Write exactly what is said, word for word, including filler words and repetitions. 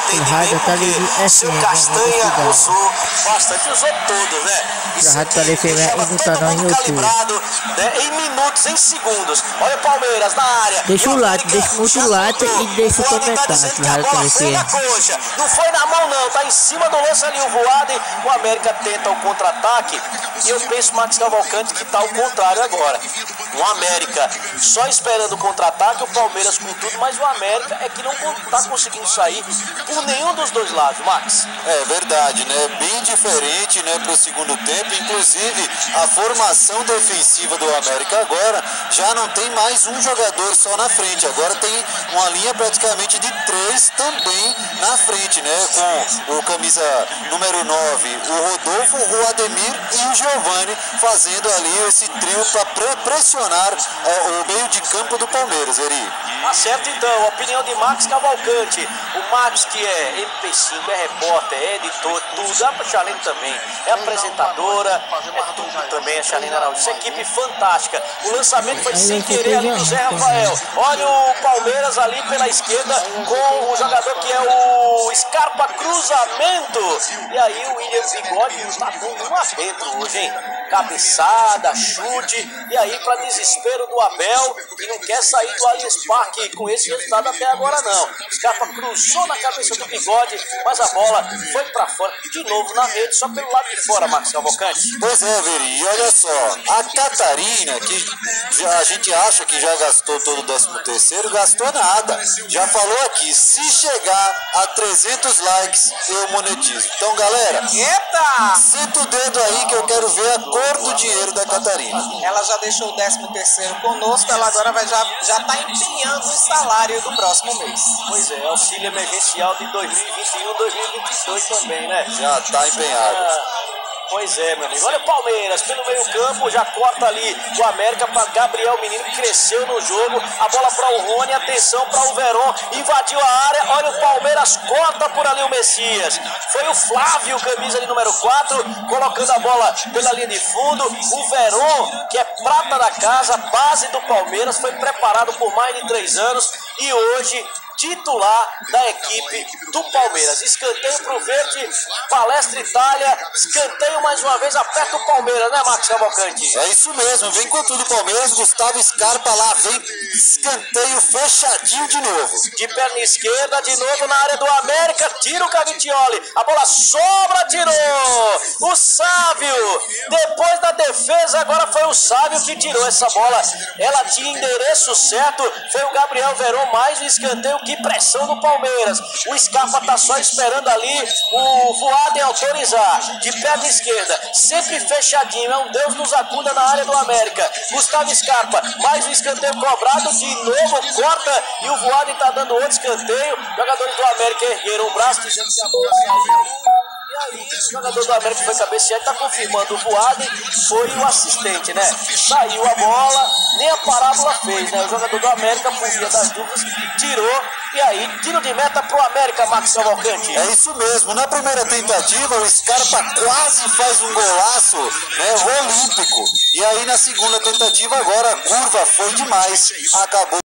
entendimento porque o seu Castanha usou bastante, usou todo, né? Isso aqui deixava todo mundo calibrado, né? Em minutos, em segundos. Olha o Palmeiras na área. Deixa o like, deixa muito like e deixa o comentário. Que a bola foi na coxa, não foi na mão não, tá em cima do lance ali o Voaden. O América tenta o contra-ataque e eu penso, Max Cavalcante, que tá ao contrário agora. O América só esperando o contra-ataque, o Palmeiras com tudo, mas o América é que não tá conseguindo sair por nenhum dos dois lados, Max. É verdade, né? Bem diferente, né, pro segundo tempo. Inclusive, a formação defensiva do América agora já não tem mais um jogador só na frente. Agora tem uma linha praticamente de três também na frente, né? Com o camisa número nove, o Rodolfo, o Ademir e o Giovani fazendo ali esse trio para pressionar é, o meio de campo do Palmeiras, Eri. Tá certo então, a opinião de Max Cavalcante. O Max, que é M P cinco, é repórter, é editor, tudo. A Chalene também é apresentadora, é tudo também, a Chalene Araújo. Essa equipe fantástica. O lançamento foi sem querer ali do Zé Rafael. Olha o Palmeiras ali pela esquerda com o jogador que é o Scarpa, cruzamento. E aí o William Bigode não tá dando um arreto hoje, hein? Cabeçada, chute. E aí, para desespero do Abel, que não quer sair do Allianz Parque com esse resultado até agora não. O Scarpa cruzou na cabeça do Bigode, mas a bola foi para fora, de novo na rede, só pelo lado de fora, Max Cavalcante. Pois é, Veri, e olha só, a Catarina, que já, a gente acha que já gastou todo o décimo terceiro, gastou nada. Já falou aqui, se chegar a trezentos likes, eu monetizo. Então, galera, eita! senta o dedo aí que eu quero ver a cor do dinheiro da Catarina. Ela já deixou o décimo terceiro conosco, ela agora vai, já já está empenhando o salário do próximo mês. Pois é, auxílio emergencial de dois mil e vinte e um, dois mil e vinte e dois também, né? Já está empenhado. Ah, pois é, meu amigo. Olha o Palmeiras pelo meio campo, já corta ali o América para Gabriel Menino, que cresceu no jogo. A bola para o Rony, atenção para o Veron, invadiu a área. Olha o Palmeiras, corta por ali o Messias. Foi o Flávio, camisa de número quatro, colocando a bola pela linha de fundo. O Veron, que é prata da casa, base do Palmeiras, foi preparado por mais de três anos e hoje titular da equipe do Palmeiras. Escanteio pro verde, Palestra Itália, escanteio mais uma vez, aperta o Palmeiras, né, Max Cavalcante? É isso mesmo, vem com tudo o Palmeiras, Gustavo Scarpa lá, vem escanteio fechadinho de novo. De perna esquerda, de novo na área do América, tira o Cavicchioli, a bola sobra, tirou! O Sávio, depois da defesa, agora foi o Sávio que tirou essa bola, ela tinha endereço certo, foi o Gabriel Veron, mais um escanteio. Que pressão do Palmeiras. O Scarpa tá só esperando ali o Voaden autorizar. De perna esquerda, sempre fechadinho. É um Deus nos acuda na área do América. Gustavo Scarpa, mais um escanteio cobrado. De novo corta e o Voaden tá dando outro escanteio. Jogadores do América ergueram o braço dizendo que a bola saiu. E aí, o jogador do América foi cabecear e tá confirmando. O Voaden foi o assistente, né? Saiu a bola, nem a parábola fez, né? O jogador do América, por via das dúvidas, tirou. E aí, tiro de meta pro América, Max Cavalcante. É isso mesmo. Na primeira tentativa, o Scarpa quase faz um golaço, né, olímpico. E aí, na segunda tentativa, agora a curva foi demais. Acabou.